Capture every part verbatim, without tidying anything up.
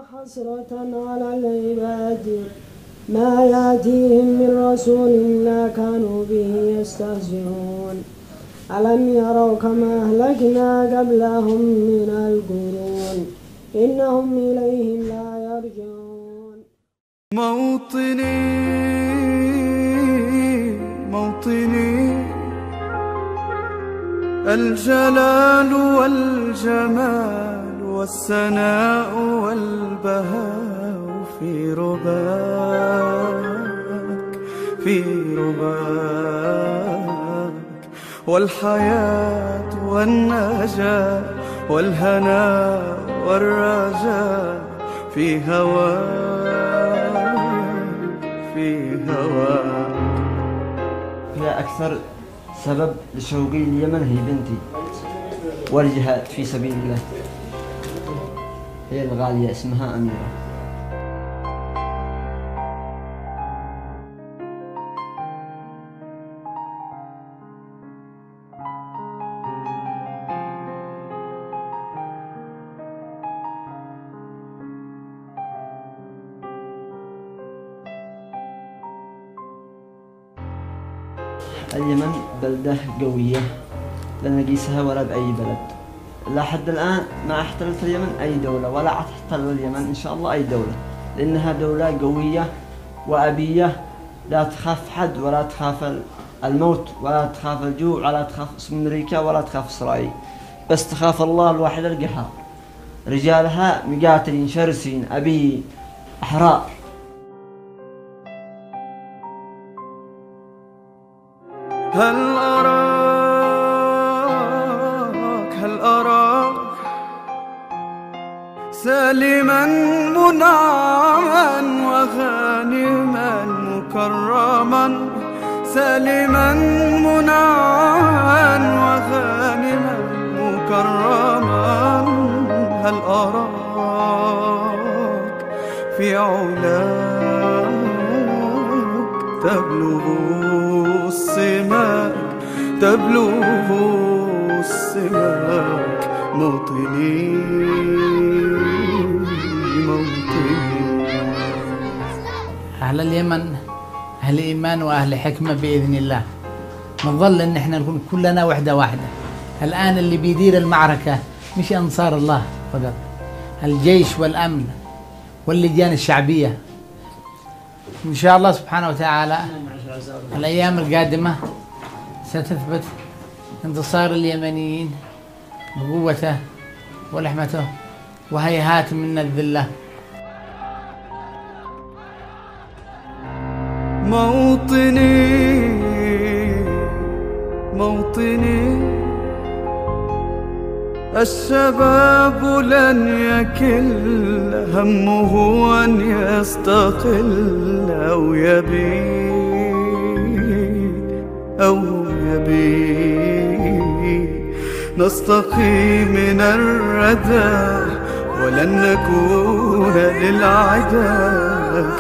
حسرة على العباد ما يأتيهم من رسول إلا كانوا به يستهزئون ألم يروا كما أهلكنا قبلهم من القرون إنهم إليهم لا يرجعون. موطني موطني الجلال والجمال والسناء والبهاء في رباك في رباك والحياة والنجاة والهناء والرجاء في هواك في هواك. هي أكثر سبب لشوقي اليمن هي بنتي والجهاد في سبيل الله، هي الغالية اسمها أميرة. اليمن بلدة قوية لا نقيسها ولا بأي بلد، لحد الآن ما احتلت اليمن أي دولة ولا تحتل اليمن إن شاء الله أي دولة، لأنها دولة قوية وأبية لا تخاف حد ولا تخاف الموت ولا تخاف الجوع ولا تخاف أمريكا ولا تخاف إسرائيل، بس تخاف الله الواحد القهار. رجالها مقاتلين شرسين أبي أحرار. هل أراك هل أراك سالما منعما وغانما مكرما، سالما منعما وغانما مكرما. هل أراك في علاك تبلغ السماك تبلغ السماك. موطني موطني. أهل اليمن أهل إيمان وأهل حكمة بإذن الله، نظل إن إحنا نكون كلنا وحدة واحدة. الآن اللي بيدير المعركة مش أنصار الله فقط، الجيش والأمن واللجان الشعبية. إن شاء الله سبحانه وتعالى الأيام القادمة ستثبت انتصار اليمنيين بقوته ولحمته وهيهات من الذلة. موطني موطني الشباب لن يكل همه أن يستقل أو يبيد أو يبيد. نستقي من الردى ولن نكون للعدا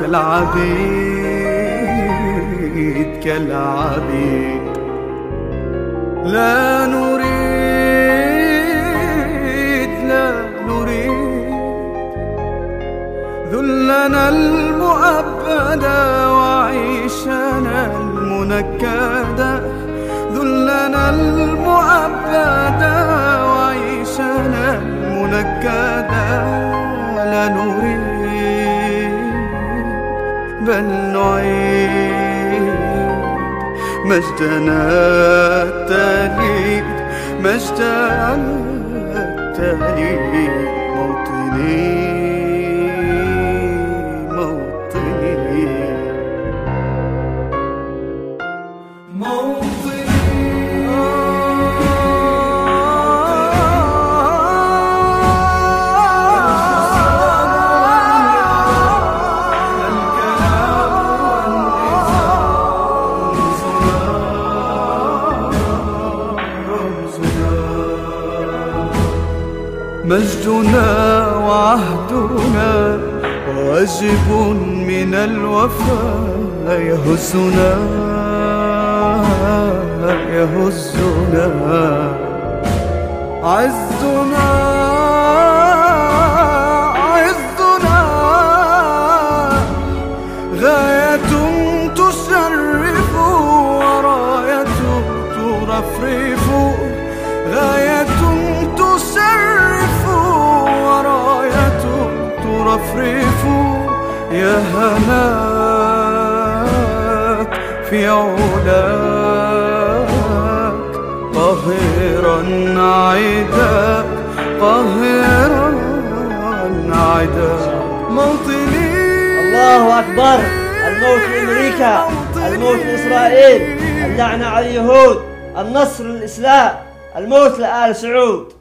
كالعبيد كالعبيد. لا نريد لا نريد ذلنا المؤبدا وعيشنا المنكدا، ذلنا المؤبدا وعيشنا المنكدا. لا نريد بل نعيد مجدنا التليد مجدنا التليد. موطني موطني موطني. مجدنا وعهدنا واجب من الوفاء يهزنا يهزنا. عزنا عزنا يا هناك في علاك قاهرا عداك قاهرا عداك موطني. الله أكبر. الموت لأمريكا، الموت لإسرائيل، اللعنة على اليهود، النصر للإسلام، الموت لآل سعود.